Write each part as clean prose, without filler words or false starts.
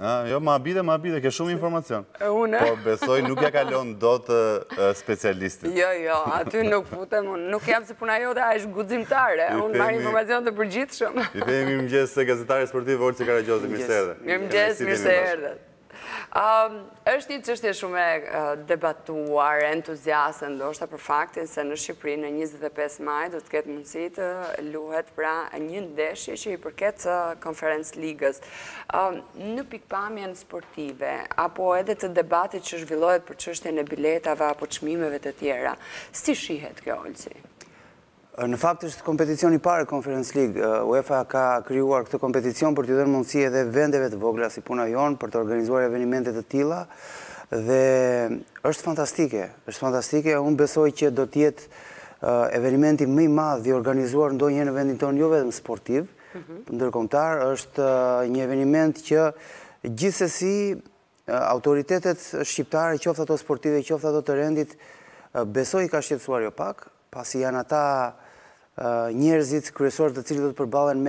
Jo, ma bide, ke shumë informacion. Une? Po, besoj, nuk ja kalon do të specialistit. Jo, aty nuk futem, nuk jam si puna jote, a është guximtare, unë marrë informacion të përgjithshëm. I themi mirëmëngjes se gazetare sportive Olci Karagjozi, mirë se erdhe. Mirëmëngjes, mirë se erdhe. Është një çështje shumë e debatuar, entuziaste ndoshta për faktin se në Shqipëri në 25 maj do të ketë mundësi të luhet pra një ndeshje që i përket Conference Ligës. Në pikpamjen sportive apo edhe të debatit që zhvillohet për çështjen e biletave apo çmimeve të tjera, si shihet kjo, Olci? Në fakt është kompeticioni parë Conference League. UEFA ka krijuar këtë kompeticion për t'i dhënë mundësi edhe vendeve të vogla si puna jonë për të organizuar evenimente të tilla dhe është fantastike. Është fantastike. Unë besoj që do të jetë eventi më i madh i organizuar ndonjëherë në vendin tonë, jo vetëm sportiv, ndërkombëtar. Është një eveniment që gjithsesi autoritetet shqiptare, qoftë ato sportive, qoftë ato të rendit, besoj ka shqetësuar jo pak, pasi janë ata njerëzit kryesorë të cilët do të përballen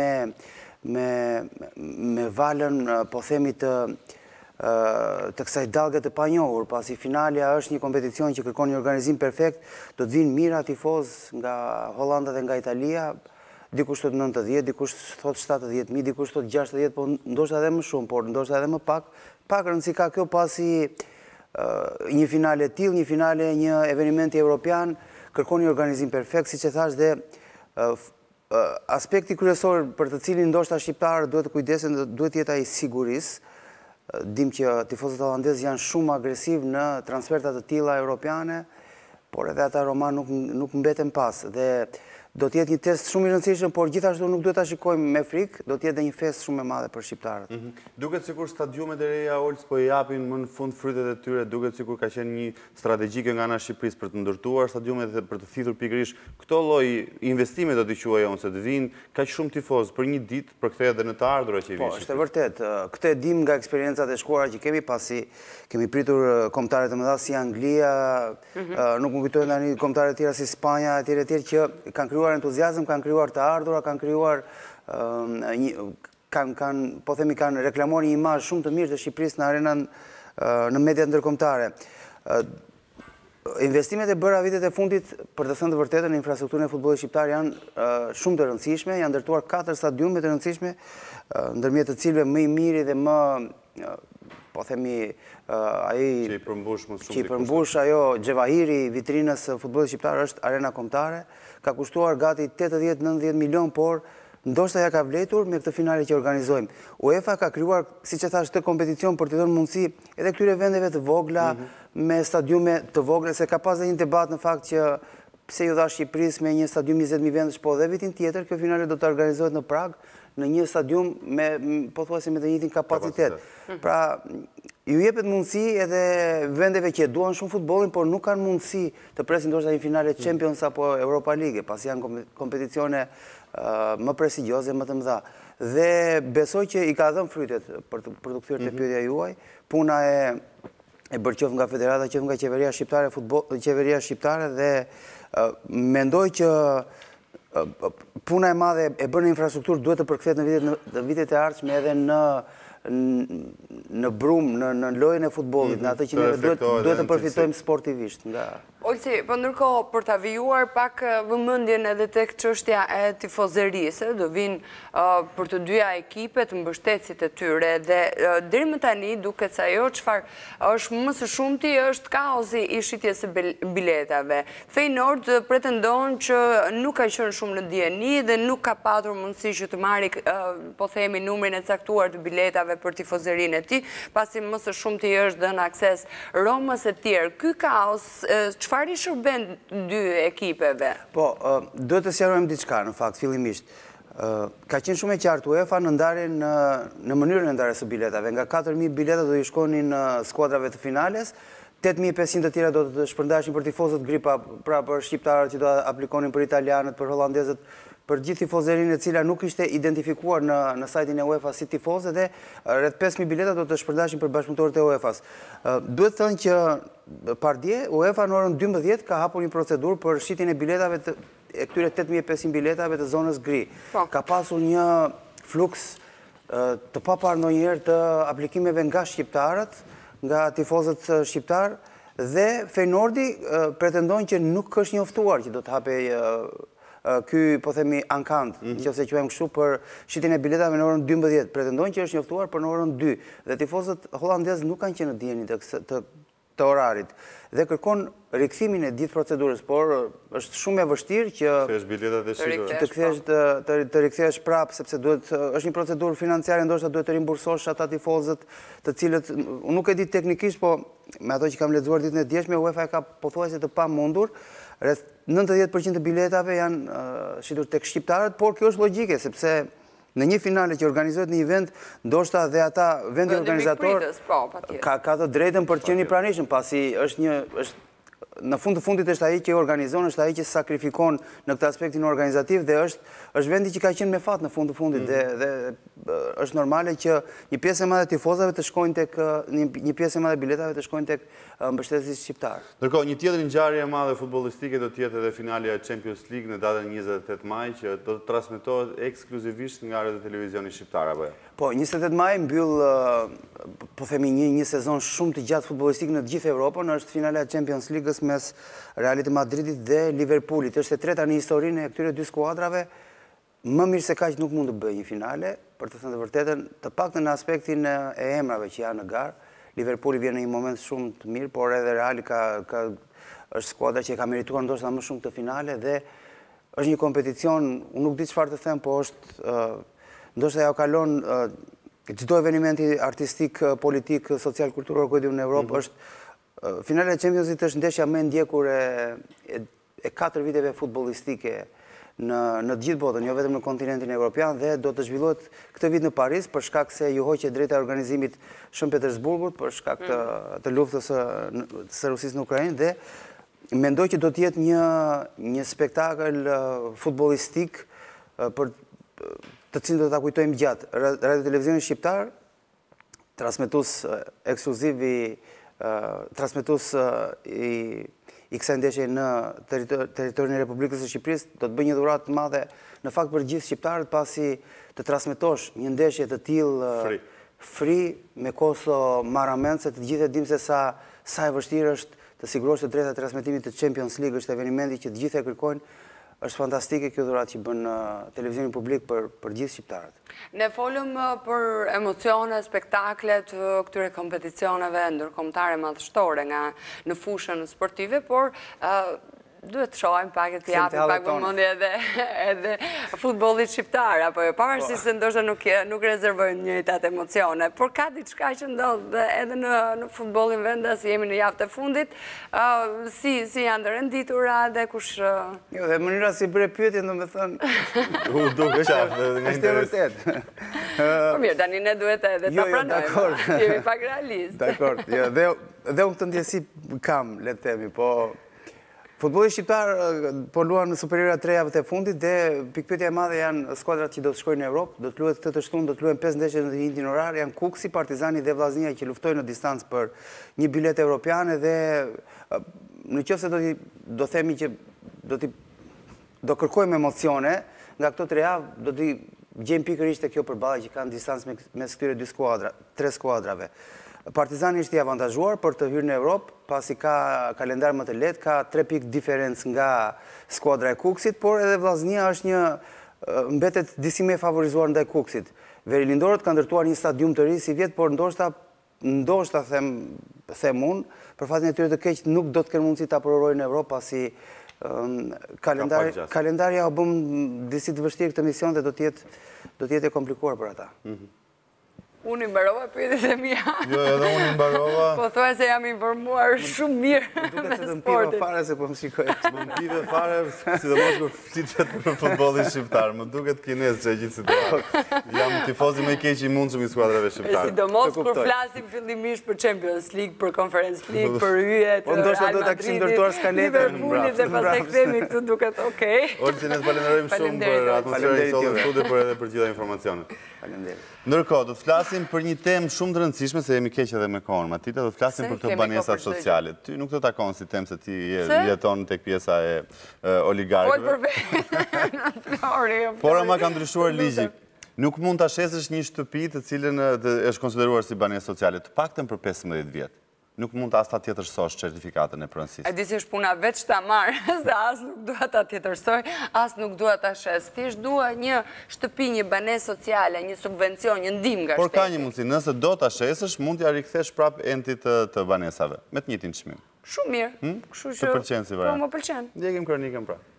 me valën, po themi të kësaj dallgë të panjohur, pasi finalja është një kompeticion që kërkon një organizim perfekt, do të vinë mira tifoz nga Hollanda dhe nga Italia, dikush thot 90, dikush thot 70.000, dikush thot 60, po ndoshta edhe më shumë, por ndoshta edhe më pak. Pak rëndësi ka kjo pasi një finale e tillë, një finale e një eventi evropian kërkon një organizim perfekt, siç e thash, dhe aspekti kryesor për të cilin ndoshta shqiptarët duhet të kujdesen, duhet të jetë ai sigurisë. Dim që tifozët holandezë janë shumë agresiv në transferta të tilla europiane, por edhe ata roman nuk mbeten pas. Dhe do të jetë një test shumë i rëndësishëm, por gjithashtu nuk duhet ta shikojmë me frikë, do të jetë një fest shumë e madhe për shqiptarët. Duket sikur stadiumet e reja Olc po i japin më në fund frytet e tyre, duket sikur ka qenë një strategjike nga ana e Shqipërisë për të ndërtuar stadiumet dhe për të thithur pikërisht këto lloj investime do t'i quajmë se të vinë kaq shumë tifozë për një ditë, përkthehet edhe në të ardhurat që i vijnë. Po, është e vërtet. Këtë e dim nga eksperiencat e shkuara që kemi, pasi kemi pritur kombëtare të mëdha si Anglia, nuk më kujtohen tani kombëtare të tjera si Spanja, etj që kanë krijuar entuziazëm, kanë krijuar të ardhura, kanë krijuar po themi kanë reklamuar një imazh shumë të mirë të Shqipërisë në arenën në mediat ndërkombëtare. Investimet e bëra vitet e fundit, për të thënë të vërtetën, në infrastrukturën e futbollit shqiptar janë shumë të rëndësishme, janë ndërtuar 4 stadiume të rëndësishme, ndërmjet të cilëve më i miri dhe më, po themi, ai që i përmbush ajo xhevahiri i vitrinës së futbollit shqiptar është arena kombëtare, ka kushtuar gati 80-90 milion, por ndoshta ja ka vletur me këtë finale që organizojmë. UEFA ka krijuar, siç e thash, këtë kompeticion për të dhënë mundësi edhe këtyre vendeve të vogla me stadiume të vogla, se ka pasur një debat në fakt që pse ju dha Shqipërisë me një stadium 20.000 vendësh, po dhe vitin tjetër kjo finale do të organizohet në Prag në një stadium me pothuajse me të njëjtin kapacitet. Pra, ju jepet mundësi edhe vendeve që duan shumë futbollin, por nuk kanë mundësi të presin ndoshta një finale Champions apo Europa League, pasi janë kompeticione më prestigjioze, më të mëdha. Dhe besoj që i ka dhënë frytet për të kthyer te pyetja juaj, puna e bërë qoftë nga federata, qoftë nga qeveria shqiptare dhe mendoj që puna e madhe e bërë në infrastrukturë duhet të përkthehet në vitet e ardhshme edhe në brum, në lojën e futbollit, në atë që ne duhet të përfitojmë sportivisht nga. Olci, po ndërkohë për ta vijuar pak vëmendjen edhe tek çështja e tifozerisë, do vinë për të dyja ekipet mbështetësit e tyre dhe deri më tani duket se ajo çfarë është më së shumti është kaosi i shitjes së biletave. Feyenoord pretendon që nuk ka qenë shumë në dieni dhe nuk ka patur mundësi që të marrë po themi numrin e caktuar të biletave për tifozerinë e tij, pasi më së shumti është dhënë akses Romës e tjerë. Ky kaos çfarë i shërben dy ekipeve? Po, duhet të sqarojmë diçka në fakt fillimisht. Ka qenë shumë e qartë UEFA në ndarjen në mënyrën e ndarjes së biletave. Nga 4.000 bileta do i shkonin skuadrave të finales, 8.500 të tjera do të shpërndaheshin për tifozët gripa, pra për shqiptarët që do aplikonin për italianët, për holandezët, për gjithë tifozerinë e cila nuk ishte identifikuar në sajtin e UEFA si tifoze dhe rreth 5.000 bileta do të shpërndaheshin për bashkëpunëtorët e UEFA-s. Duhet thënë që pardje UEFA në orën 12 ka hapur një procedurë për shitjen e biletave e këtyre 8.500 biletave të zonës gri. Ka pasur një fluks të papar ndonjëherë të aplikimeve nga shqiptarët, nga tifozët shqiptar, dhe Feyenoordi pretendon që nuk është njoftuar që do të hapej ky, po themi, ankant, nëse quajmë kështu, për shitjen e biletave në orën 12, pretendojnë që është njoftuar për në orën 2, dhe tifozët hollandezë nuk kanë qenë në dijen të orarit, dhe kërkon rikthimin e gjithë procedurës, por është shumë e vështirë që të rikthesh prapë, sepse është një procedurë financiare, ndoshta duhet të rimbursosh ata tifozët, të cilët, unë nuk e di teknikisht, po me ato që kam lexuar ditën e djeshme, UEFA ka pothuajse të pamundur, rreth 90% të biletave janë shitur tek shqiptarët, por kjo është logjike, sepse në një finale që organizohet në një vend, ndoshta dhe ata vendi organizator ka të drejtën për të qenë i pranishëm, pasi në fund të fundit është ai që organizon, është ai që sakrifikon në këtë aspektin organizativ dhe është vendi që ka qenë me fat në fund të fundit dhe është normale që një pjesë e madhe tifozave të shkojnë tek një pjesë e madhe biletave të shkojnë tek mbështetësit shqiptar. Ndërkohë, një tjetër ngjarje e madhe futbollistike do të jetë edhe finalja e Champions League në datën 28 maj që do të transmetohet ekskluzivisht nga Radio Televizioni Shqiptar apo jo? Po, 28 maj mbyll, po themi, një sezon shumë të gjatë futbollistik në të gjithë Evropën, është finala e Champions League-s mes Realit Madridit dhe Liverpoolit. Është e treta në historinë e këtyre dy skuadrave. Më mirë se kaq nuk mund të bëjë një finale, për të thënë të vërtetën, të paktën në aspektin e emrave që janë në garë. Liverpooli vjen në një moment shumë të mirë, por edhe Reali është skuadra që ka merituar ndoshta më shumë këtë finale dhe është një kompeticion, unë nuk di çfarë të them, po është ndoshta ja kalon çdo evenimenti artistik, politik, social, kulturor që në Evropë, është finale e Champions League është ndeshja më e ndjekur e 4 viteve futbollistike në gjithë botën, jo vetëm në kontinentin evropian, dhe do të zhvillohet këtë vit në Paris për shkak se ju hoqet drejta e organizimit Shën Petersburgut për shkak të luftës së Rusisë në Ukrainë, dhe mendoj që do të jetë një spektakël futbollistik për të cilin do ta kujtojmë gjatë. Radio Televizioni Shqiptar, transmetues ekskluziv i kësaj ndeshje në territorin e Republikës së Shqipërisë, do të bëjë një dhuratë të madhe në fakt për gjithë shqiptarët, pasi të transmetosh një ndeshje të tillë free me kosto marrament, se të gjithë e dimë se sa e vështirë është të sigurosh të drejtat e transmetimit të Champions League, është eventi që të gjithë e kërkojnë. Është fantastike kjo dhuratë që bën televizioni publik për gjithë shqiptarët. Ne folëm për emocione, spektaklet, këtyre kompeticioneve ndërkombëtare madhështore në fushën sportive, por duhet të shohim pak e të japim pak vëmendje edhe futbollit shqiptar, apo jo, pavarësisht se ndoshta nuk rezervojnë njëjtat emocione, por ka diçka që ndodh edhe në futbollin vendas, jemi në javën e fundit, si janë të renditura dhe kush... Jo, dhe mënyra si bëre pyetje, domethënë... U duket qartë, është e vërtetë. Po mirë, tani ne duhet edhe ta pranojmë, jemi pak realist. Dakor, dhe unë këtë ndjesi kam, le të themi, po... Futbolli shqiptar po luan në Superiora 3 javët e fundit dhe pikpyetja e madhe janë skuadrat që do të shkojnë në Europë, do të luhet këtë të shtunë, do të luhen 5 ndeshje në të njëjtin orar, janë Kuksi, Partizani dhe Vllaznia që luftojnë në distancë për një biletë europiane dhe nëse do themi që do kërkojmë emocione nga këto 3 javë, do të gjejmë pikërisht kjo përballje që kanë distancë mes këtyre 3 skuadrave. Partizani është i avantazhuar për të hyrë në Europë, pasi ka kalendar më të lehtë, ka 3 pikë diferencë nga skuadra e Kuksit, por edhe Vllaznia është mbetet disi më e favorizuar ndaj Kuksit. Verilindorët kanë ndërtuar një stadium të ri si vjet, por ndoshta them unë, për fatin e tyre të keq nuk do të kenë mundësi ta përorojnë në Europë, pasi kalendarja u bëm disi të vështirë këtë mision dhe do të jetë e komplikuar për ata. Unë i mbarova pyetjet e mia. Jo, edhe unë i mbarova. Po thua se jam informuar shumë mirë me sportin. Duket se të mpiva fare se po më shikoj. Më mpive fare, sidomos kur flitet për futbollin shqiptar. Më duket kinez që e gjithë situatë. Jam tifozi më i keq i mundshëm i skuadrave shqiptare. Sidomos kur flasim fillimisht për Champions League, për Conference League, për hyjet, po ndoshta do ta kishim ndërtuar skaletën Liverpoolit dhe pastaj kthehemi këtu duket okay. Olsi, ne të falenderojmë shumë për atmosferën e sotme studio, por edhe për gjitha informacionet. Faleminderit. Ndërkohë, do të flasim për një temë shumë të rëndësishme, se jemi keq edhe me kohën, Matita, do të flasim për këto banesat sociale. Ty nuk të takon si temë se ti jeton tek pjesa e oligarkëve. Por ama ka ndryshuar ligji. Nuk mund të shesësh një shtëpi të cilën është konsideruar si banesë sociale, të paktën për 15 vjetë. Nuk mund të as ta tjetërsosh certifikatën e pronësisë. E di si është puna veç ta marrë, se as nuk dua ta tjetërsoj, as nuk dua ta shes. Thjesht dua një shtëpi, një banesë sociale, një subvencion, një ndihmë nga shteti. Por ka një mundësi, nëse do ta shesësh, mund t'ja rikthesh prap entit të banesave, me të njëjtin çmim. Shumë mirë. Të pëlqen si variant. Po, më pëlqen. Ndjekim kronikën pra.